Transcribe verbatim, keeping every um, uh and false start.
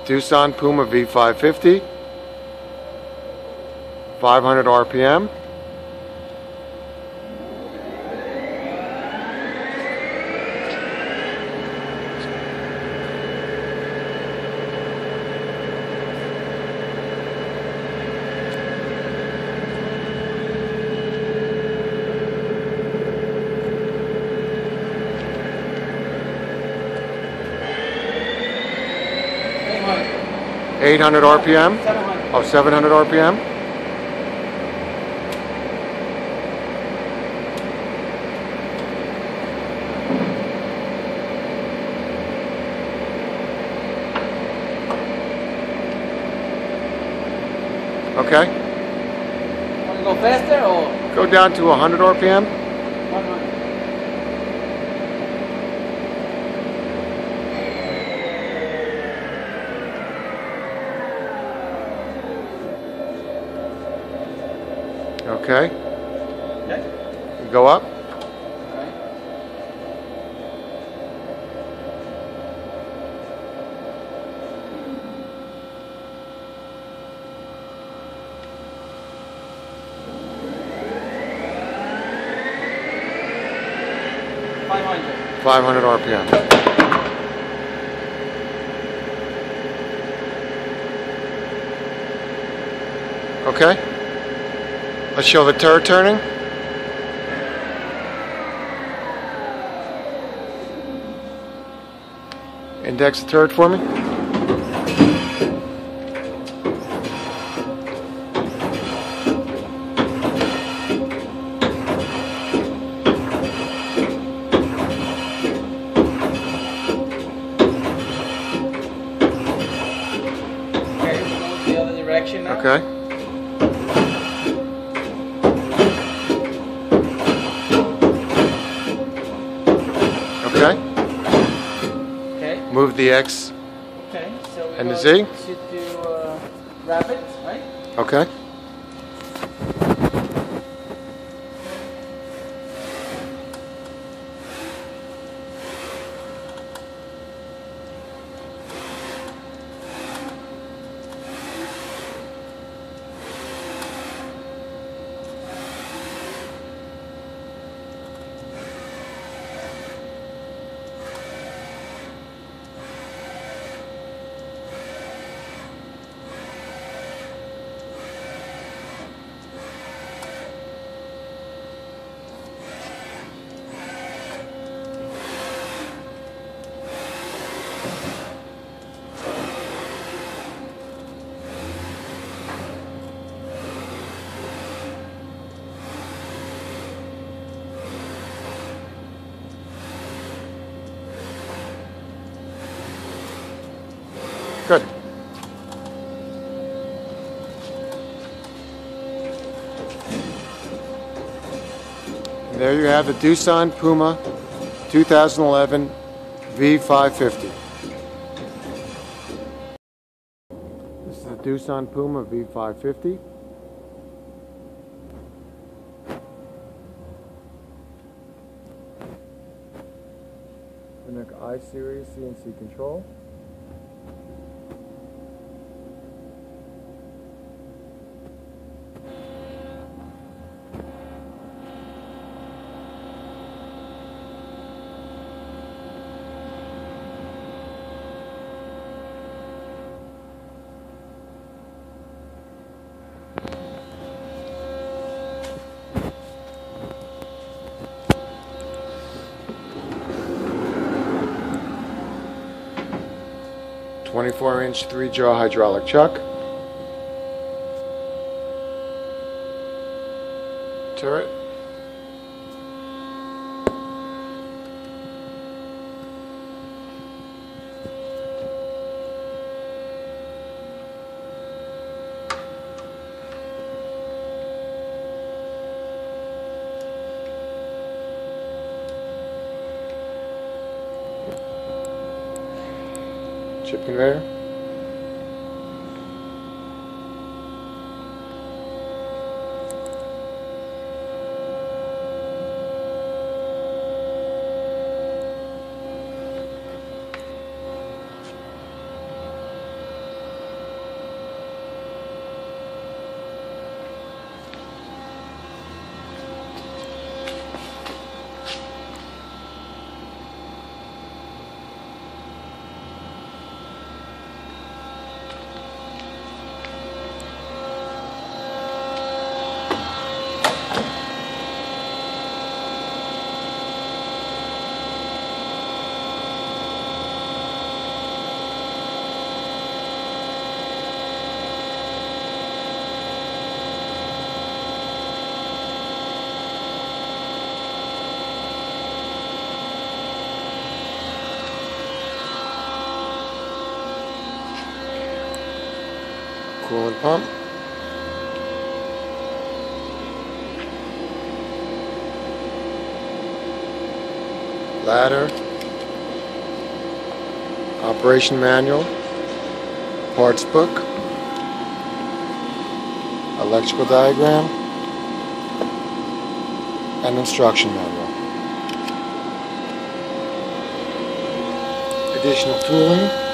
Doosan Puma V five fifty, five hundred R P M. eight hundred R P M? seven hundred. Oh, seven hundred R P M? Okay. Want to go faster or? Go down to one hundred R P M. one hundred. Okay. Okay. Go up. Alright. five hundred. five hundred R P M. Okay. Let's show the turret turning. Index the turret for me. Okay, we'll go the other direction now. Okay. Okay. Okay. Move the X Okay. So we and the go Z. should do uh, rapid, right? Okay. Good. And there you have the Doosan Puma two thousand eleven V five fifty. This is the Doosan Puma V five fifty. The I series C N C control. twenty-four inch three jaw hydraulic chuck. Turret. Chip conveyor. coolant pump. Ladder. Operation manual. Parts book. Electrical diagram. And instruction manual. Additional tooling.